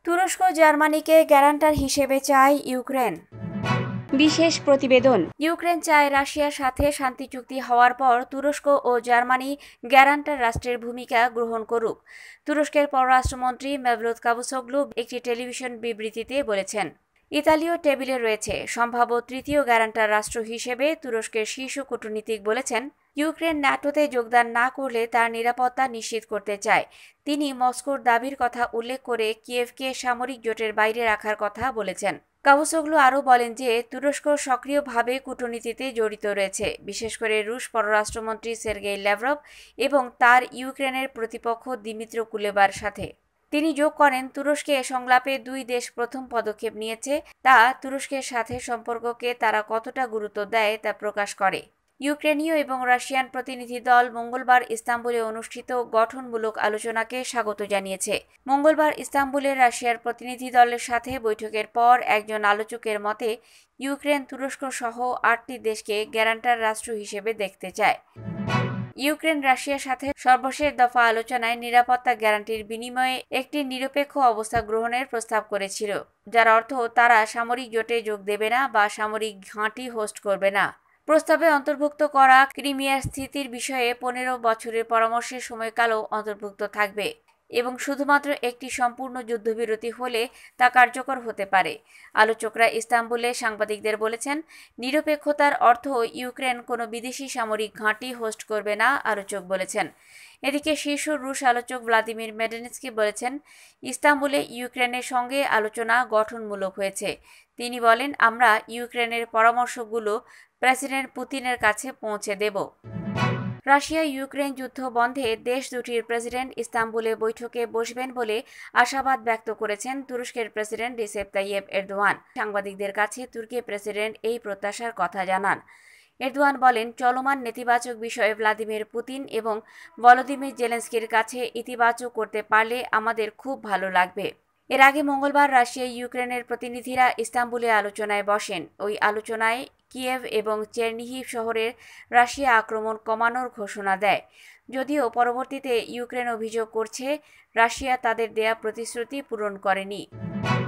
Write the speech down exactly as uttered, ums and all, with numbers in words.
তুরস্ক জার্মানিকে গ্যারান্টার হিসেবে চায় ইউক্রেন। বিশেষ প্রতিবেদন। ইউক্রেন চায় রাশিয়ার সাথে শান্তি চুক্তি হওয়ার পর তুরস্ক ও জার্মানি গ্যারান্টার রাষ্ট্রের ভূমিকা গ্রহণ করুক। তুরস্কের পররাষ্ট্রমন্ত্রী মেভলুত কাভুসোগলু একটি টেলিভিশন বিবৃতিতে বলেছেন, ইতালিও টেবিলে রয়েছে। সম্ভাব্য তৃতীয় গ্যারান্টার রাষ্ট্র হিসেবে তুরস্কের শীর্ষ কূটনীতিক বলেছেন, ইউক্রেন ন্যাটোতে যোগদান না করলে তার নিরাপত্তা নিশ্চিত করতে চায়। তিনি মস্কোর দাবির কথা উল্লেখ করে কিয়েভকে সামরিক জোটের বাইরে রাখার কথা বলেছেন। কাভুসোগলু আরও বলেন যে তুরস্ক সক্রিয়ভাবে কূটনীতিতে জড়িত রয়েছে, বিশেষ করে রুশ পররাষ্ট্রমন্ত্রী সের্গেই ল্যাভরভ এবং তার ইউক্রেনের প্রতিপক্ষ দিমিত্র কুলেবার সাথে। তিনি যোগ করেন, তুরস্কে সংলাপে দুই দেশ প্রথম পদক্ষেপ নিয়েছে, তা তুরস্কের সাথে সম্পর্ককে তারা কতটা গুরুত্ব দেয় তা প্রকাশ করে। ইউক্রেনীয় এবং রাশিয়ান প্রতিনিধি দল মঙ্গলবার ইস্তাম্বুলে অনুষ্ঠিত গঠনমূলক আলোচনাকে স্বাগত জানিয়েছে। মঙ্গলবার ইস্তাম্বুলে রাশিয়ার প্রতিনিধি দলের সাথে বৈঠকের পর একজন আলোচকের মতে, ইউক্রেন তুরস্ক সহ আটটি দেশকে গ্যারান্টার রাষ্ট্র হিসেবে দেখতে চায়। ইউক্রেন রাশিয়ার সাথে সর্বশেষ দফা আলোচনায় নিরাপত্তা গ্যারান্টির বিনিময়ে একটি নিরপেক্ষ অবস্থা গ্রহণের প্রস্তাব করেছিল, যার অর্থ তারা সামরিক জোটে যোগ দেবে না বা সামরিক ঘাঁটি হোস্ট করবে না। প্রস্তাবে অন্তর্ভুক্ত করা ক্রিমিয়ার স্থিতির বিষয়ে পনেরো বছরের পরামর্শের সময়কালও অন্তর্ভুক্ত থাকবে এবং শুধুমাত্র একটি সম্পূর্ণ যুদ্ধবিরতি হলে তা কার্যকর হতে পারে। আলোচকরা ইস্তাম্বুলে সাংবাদিকদের বলেছেন, নিরপেক্ষতার অর্থ ইউক্রেন কোনো বিদেশি সামরিক ঘাঁটি হোস্ট করবে না, আলোচক বলেছেন। এদিকে শীর্ষ রুশ আলোচক ভ্লাদিমির মেডেনস্কি বলেছেন, ইস্তাম্বুলে ইউক্রেনের সঙ্গে আলোচনা গঠনমূলক হয়েছে। তিনি বলেন, আমরা ইউক্রেনের পরামর্শগুলো প্রেসিডেন্ট পুতিনের কাছে পৌঁছে দেব। রাশিয়া ইউক্রেন যুদ্ধ বন্ধে দেশ দুটির প্রেসিডেন্ট ইস্তাম্বুলে বৈঠকে বসবেন বলে আশাবাদ ব্যক্ত করেছেন তুরস্কের প্রেসিডেন্ট রিসেপ তাইয়েপ এরদোয়ান। সাংবাদিকদের কাছে তুর্কি প্রেসিডেন্ট এই প্রত্যাশার কথা জানান। এরদোয়ান বলেন, চলমান নেতিবাচক বিষয়ে ভ্লাদিমির পুতিন এবং ভলোদিমির জেলেনস্কির কাছে ইতিবাচক করতে পারলে আমাদের খুব ভালো লাগবে। এর আগে মঙ্গলবার রাশিয়া ইউক্রেনের প্রতিনিধিরা ইস্তাম্বুলে আলোচনায় বসেন। ওই আলোচনায় কিয়েভ এবং চেরনিহিভ শহরের রাশিয়া আক্রমণ কমানোর ঘোষণা দেয়, যদিও পরবর্তীতে ইউক্রেন অভিযোগ করছে রাশিয়া তাদের দেয়া প্রতিশ্রুতি পূরণ করেনি।